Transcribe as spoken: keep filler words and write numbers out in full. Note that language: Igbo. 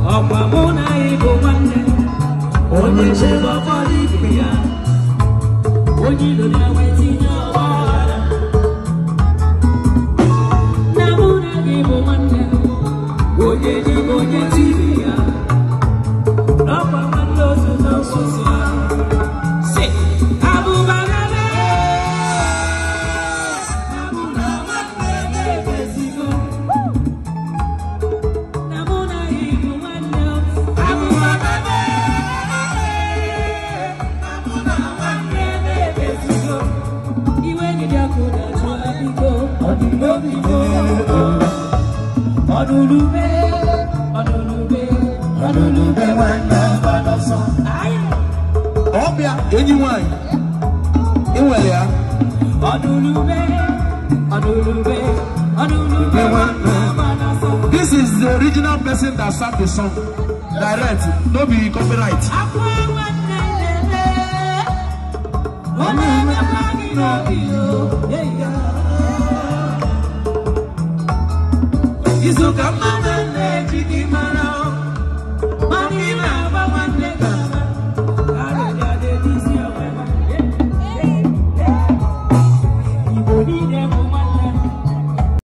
Okwamona ibo wane onye cheba polibia onye do na wetinyo wala namuna ibo wane onye di onye tibia okwamando so so so se abu bagale namuna wane besigo namuna ibo wane abu bagale namuna wane besigo iwe ni jakuda tuabigo Onulu Onulu Onulu wanda baloso Obia anyone Iwelia Onulu Onulu Onulu wanda baloso. This is the original person that sang the song direct, no be copyright. Isu kamana ne chiki mara, mami